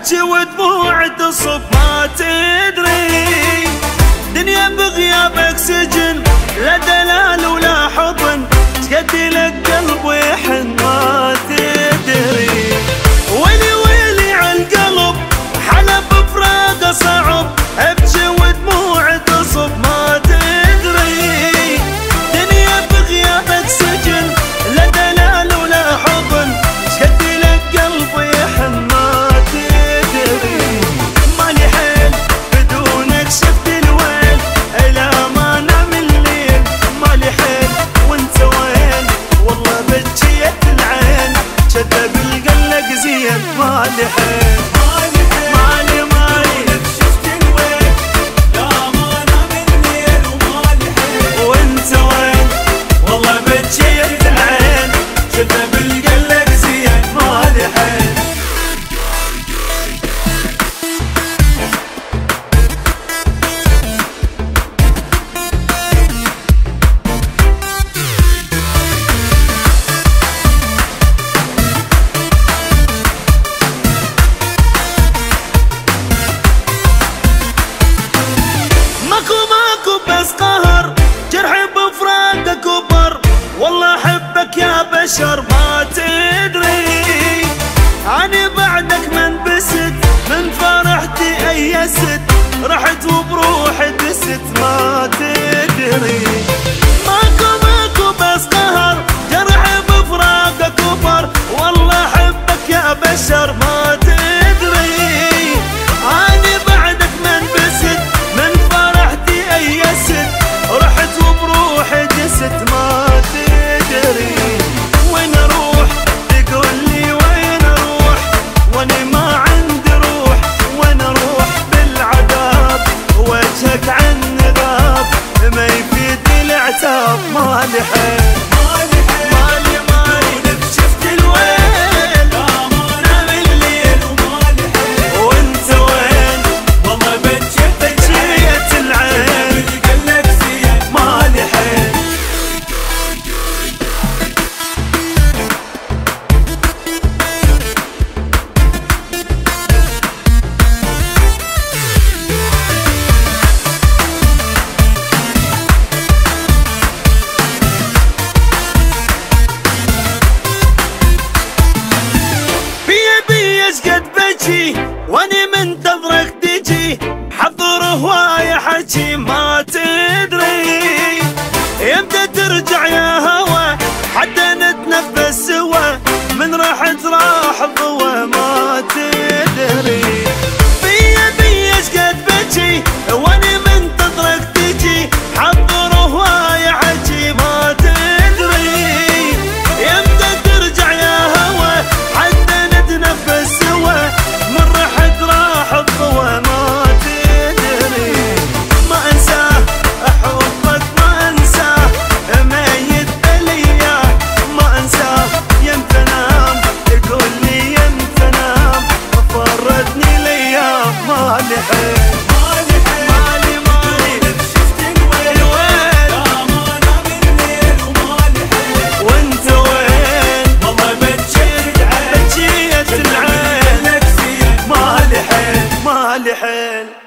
ابكي ودموع تصب ما تدري، دنيا بغيابك سجن لا دلال ولا حضن، تقتلك قلب ويحن ما تدري. ويلي ويلي عالقلب حلب بفراقه صعب، ابكي ودموع تصب ما تدري، دنيا بغيابك سجن لا دلال ولا حضن، تقتلك قلب ويحن ما تدري. مالي حيل بدونك شفت الويل، إلا ما نام الليل مالي حيل وانت وين، والله بجيت العين كذب القلق زين. مالي حيل مالي شفت الويل، لا ما نام الليل ومالي حيل وانت وين، والله بجيت العين كذب القلق زين. مالي حيل بس قهر جرحي بفراقك كبر، والله احبك يا بشر ما تدري، اني بعدك من بست من فرحتي ايست، رحت وبروحي دست ما تدري. ماكو بس قهر جرحي بفراقك كبر، والله احبك يا بشر ما تدري، اني بعدك من بست من فرحتي ايست، رحت وبروحي دست ما تدري. وين اروح تقول لي وين اروح، واني ما عندي روح، وين اروح بالعذاب وجهك عن ذاب، ما يفيدني العتاب. مالي حيل مالي شفت الويل، لا ما نام الليل ومالي حيل وانت وين، والله بجيت العين قلك زين. مالي حيل قد بجي واني منتظرك تجي، حضر هواية حكي ما تدري، يمتى ترجع يا هوا حتى نتنفس سوا، من رحت راح الضوى ما تدري. بيش قد بجي واني منتظرك تجي، حضر هواية حكي ما تدري، يمتى ترجع يا هوا حتى نتنفس سوا، من رحت راح الضوى ما تدري. ما انساه احبك ما انساه، ميت بلياه ما انساه، يمتى انام تقول لي يمتى انام، فرتني الايام. مالي حيل مالي شفت الويل، لا ما نام الليل ومالي حيل وانت وين، والله بجيت العين مالي حيل